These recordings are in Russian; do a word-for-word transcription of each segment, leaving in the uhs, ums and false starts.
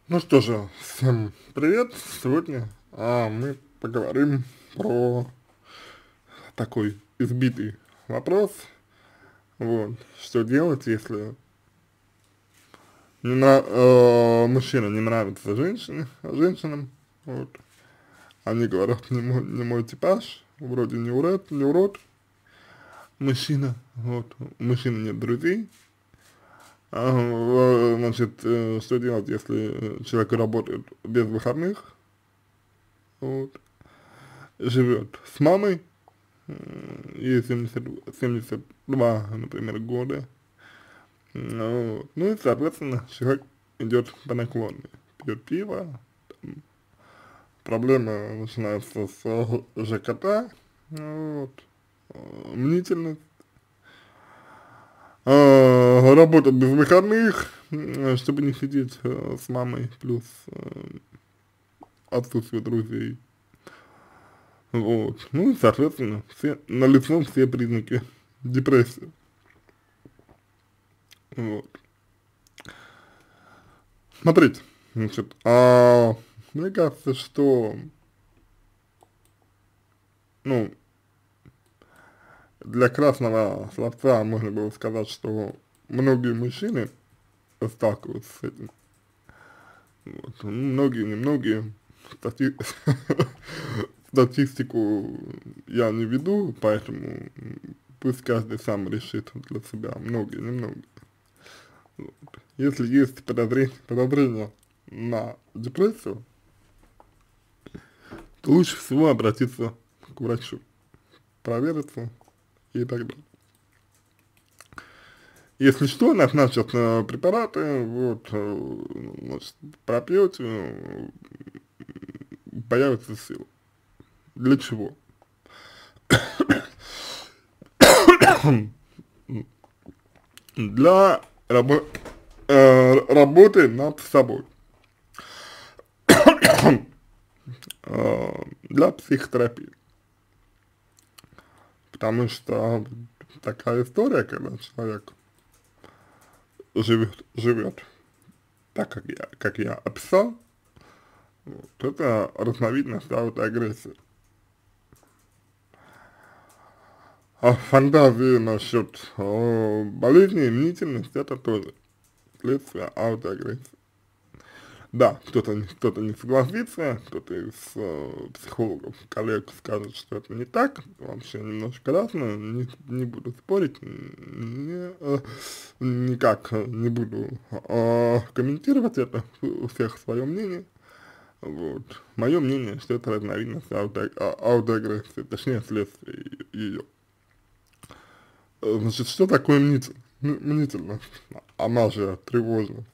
Ну что же, всем привет! Сегодня а, мы поговорим про такой избитый вопрос, вот, что делать, если не на, э, мужчина не нравится женщине, женщинам, вот, они говорят, не мой, не мой типаж, вроде не урод, не урод, мужчина, вот, у мужчины нет друзей, а, э, значит, э, что делать, если человек работает без выходных, вот, живет с мамой, ей семьдесят, семьдесят два, например, года, ну, вот. Ну и, соответственно, человек идет по наклонной, пьет пиво, там, проблемы начинаются с ЖКТ, ну вот, э, мнительность, э, работа без выходных, э, чтобы не сидеть э, с мамой, плюс э, отсутствие друзей, вот, ну и, соответственно, все, налицо все признаки депрессии, вот. Смотрите, значит, а, мне кажется, что, ну, для красного словца можно было сказать, что многие мужчины сталкиваются с этим. Вот. Ну, многие, немногие, стати... статистику я не веду, поэтому пусть каждый сам решит для себя, многие, немногие. Вот. Если есть подозрение, подозрение на депрессию, то лучше всего обратиться к врачу, провериться и так далее. Если что, назначат э, препараты, вот, э, значит, пропьете, э, появится сила. Для чего? Для рабо э, работы над собой, э, для психотерапии. Потому что такая история, когда человек живет, живет так, как я, как я описал, вот, это разновидность аутоагрессии. А фантазии насчет э, болезни и мнительности — это тоже следствие аутоагрессии. Да, кто-то кто не согласится, кто-то из э, психологов, коллег скажет, что это не так, вообще немножко разное, не, не буду спорить, не, э, никак не буду э, комментировать это, у всех свое мнение. Вот. Мое мнение, что это разновидность ауто, а, аутоагрессии, точнее следствие ее. Значит, что такое мнитель? Мнительность? Она же тревожность.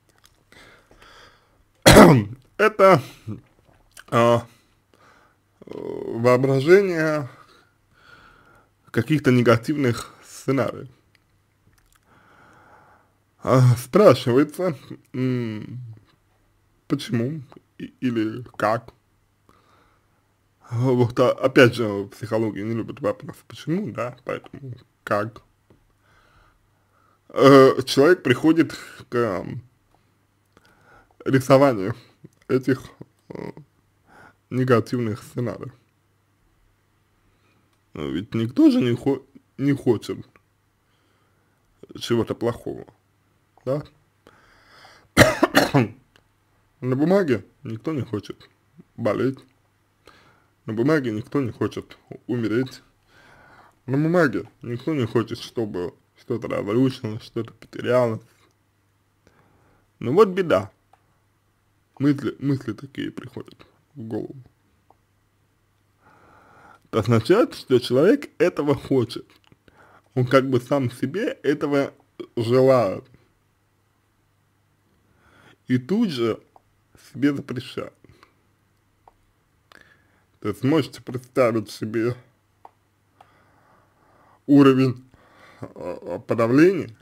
Это а, воображение каких-то негативных сценариев. А, спрашивается, почему или как. Вот, а, опять же, в психологии не любят вопрос почему, да, поэтому как. Э, человек приходит к рисованию этих э, негативных сценариев. Но ведь никто же не, хо не хочет чего-то плохого, да? На бумаге никто не хочет болеть, на бумаге никто не хочет умереть, на бумаге никто не хочет, чтобы что-то разрушилось, что-то потерялось. Но вот беда, мысли, мысли такие приходят в голову. Это означает, что человек этого хочет, он как бы сам себе этого желает, и тут же себе запрещает. То есть можете представить себе уровень э, подавления,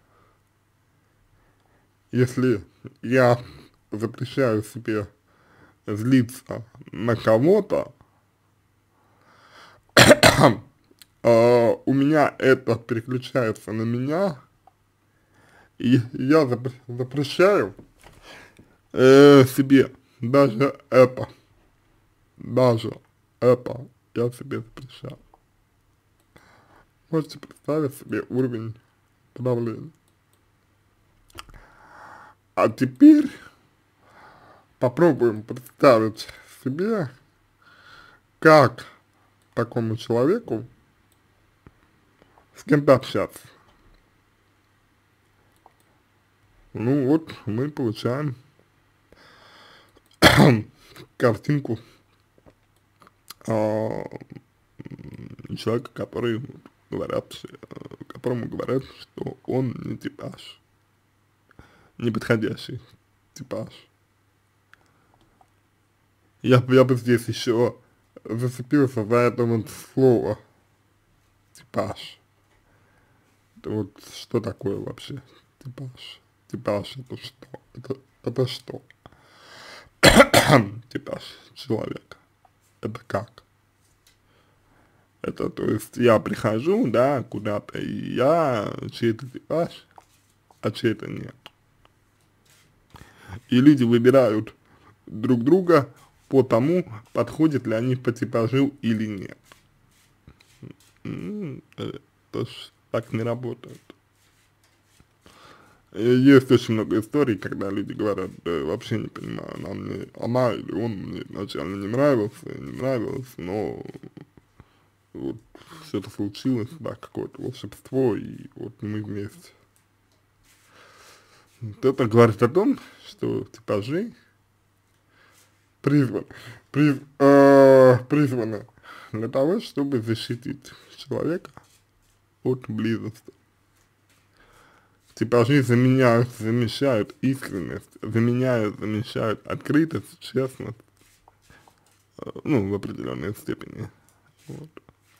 если я запрещаю себе злиться на кого-то, э, у меня это переключается на меня, и я запрещаю э, себе даже это, даже это я себе запрещаю. Можете представить себе уровень давления. А теперь попробуем представить себе, как такому человеку с кем-то общаться. Ну вот, мы получаем картинку а, человека, который говорят, которому говорят, что он не типаж, неподходящий типаж. Я, я бы здесь еще зацепился за это вот слово типаж. Это вот что такое вообще типаж? Типаж это что? Это, это что? Типаж человека. Это как? Это, то есть, я прихожу, да, куда-то, и я чей-то типаж, а чей-то нет. И люди выбирают друг друга по тому, подходят ли они по типажу или нет. М-м, это ж так не работает. Есть очень много историй, когда люди говорят, да, вообще не понимаю, она мне, она или он мне изначально не нравился, не нравилось, но вот что-то случилось, да, какое-то волшебство, и вот мы вместе. Вот это говорит о том, что типажи призваны, приз, э, призваны для того, чтобы защитить человека от близости. Типажи заменяют, замещают искренность, заменяют, замещают открытость, честность, э, ну, в определенной степени. Вот.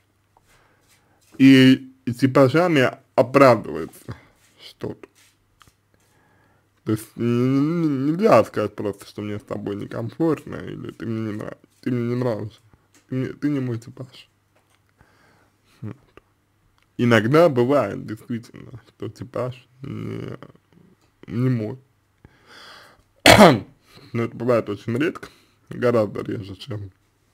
И, и типажами оправдывается что-то. То есть нельзя сказать просто, что мне с тобой некомфортно, или ты мне не нравишься, ты мне не нравишься, ты, мне, ты не мой типаж. Вот. Иногда бывает действительно, что типаж не, не мой. Но это бывает очень редко, гораздо реже, чем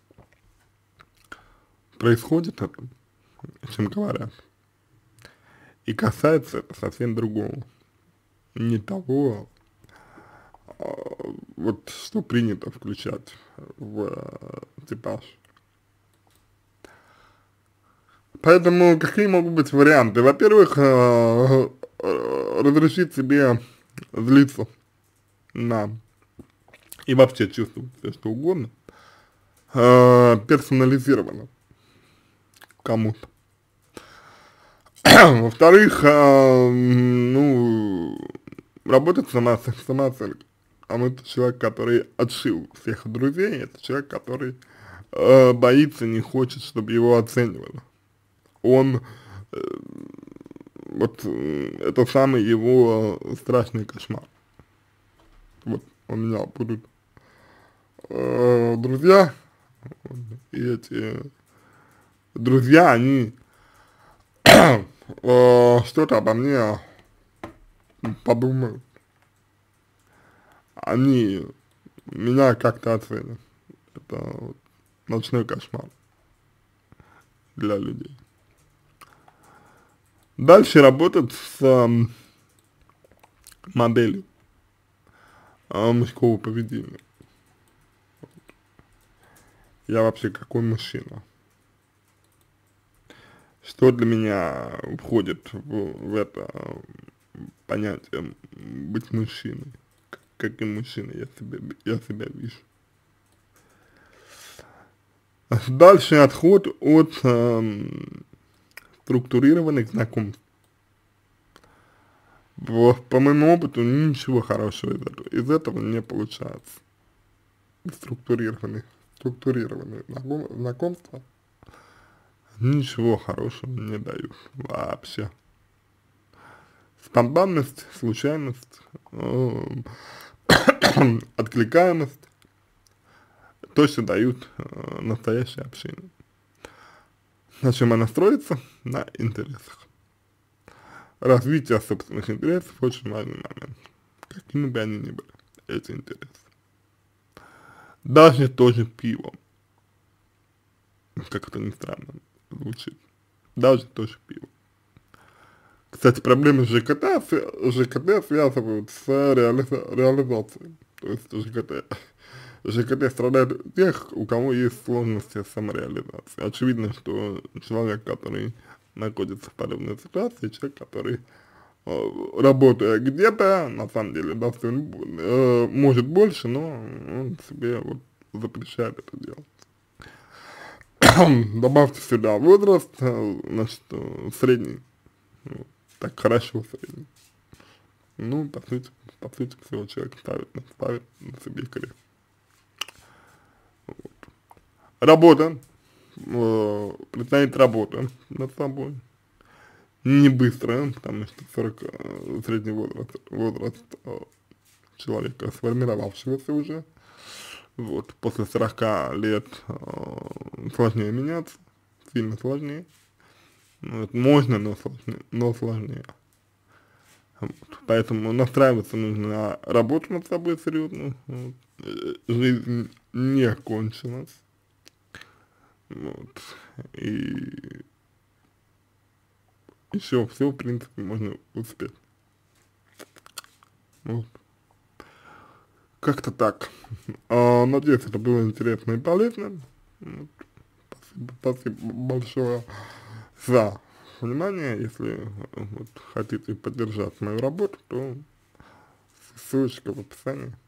происходит это, чем говорят. И касается это совсем другого. Не того, а, вот что принято включать в а, типаж. Поэтому какие могут быть варианты? Во-первых, а, а, разрешить себе злиться на и вообще чувствовать все что угодно, а, персонализированно кому-то. Во-вторых, а, ну, работать сама, самооценка. А мы человек, который отшил всех друзей, это человек, который э, боится, не хочет, чтобы его оценивали. Он, э, вот, э, это самый его э, страшный кошмар. Вот, у меня будут э, друзья, и эти друзья, они э, что-то обо мне подумают. Они меня как-то оценят. Это вот ночной кошмар для людей. Дальше работать с э, моделью э, мужского поведения. Я вообще какой мужчина? Что для меня входит в, в это понятие быть мужчиной? Каким мужчиной я себя, я себя вижу? Дальше отход от э, структурированных знакомств. В, по моему опыту ничего хорошего из этого, из этого не получается. Структурированные, структурированные знакомства ничего хорошего не дают вообще. Спонтанность, случайность, э, откликаемость точно дают э, настоящее общение. На чем она строится? На интересах. Развитие собственных интересов очень важный момент. Какими бы они ни были, эти интересы. даже тоже пиво, как это ни странно звучит, даже тоже пиво. Кстати, проблемы с ЖКТ, с ЖКТ связывают с реализа реализацией, то есть ЖКТ. ЖКТ страдает у тех, у кого есть сложности с самореализацией. Очевидно, что человек, который находится в подобной ситуации, человек, который э, работая где-то, на самом деле, достоин, э, может больше, но он себе вот запрещает это делать. Добавьте сюда возраст, э, значит, э, средний, вот, так хорошо средний. Ну, по сути, по сути всего, человек ставит, ставит на себе крест. Работа, э, предстоит работа над собой. Не быстро, потому что сорок, э, средний возраст, возраст э, человека, сформировавшегося уже. Вот, после сорока лет э, сложнее меняться, сильно сложнее. Ну, это можно, но сложнее. Но сложнее. Вот, поэтому настраиваться нужно на работу над собой серьезно. Вот. Э, Жизнь не кончилась. Вот. И еще все, в принципе, можно успеть. Вот. Как-то так. А, надеюсь, это было интересно и полезно. Вот. Спасибо, спасибо большое за внимание. Если э, вот, хотите поддержать мою работу, то ссылочка в описании.